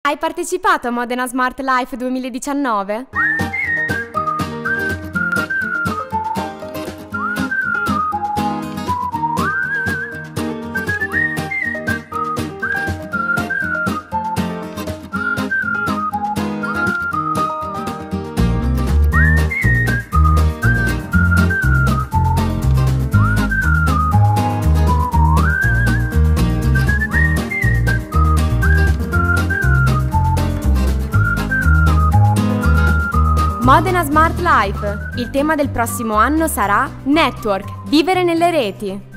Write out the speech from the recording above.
Hai partecipato a Modena Smart Life 2019? Modena Smart Life. Il tema del prossimo anno sarà Network, vivere nelle reti.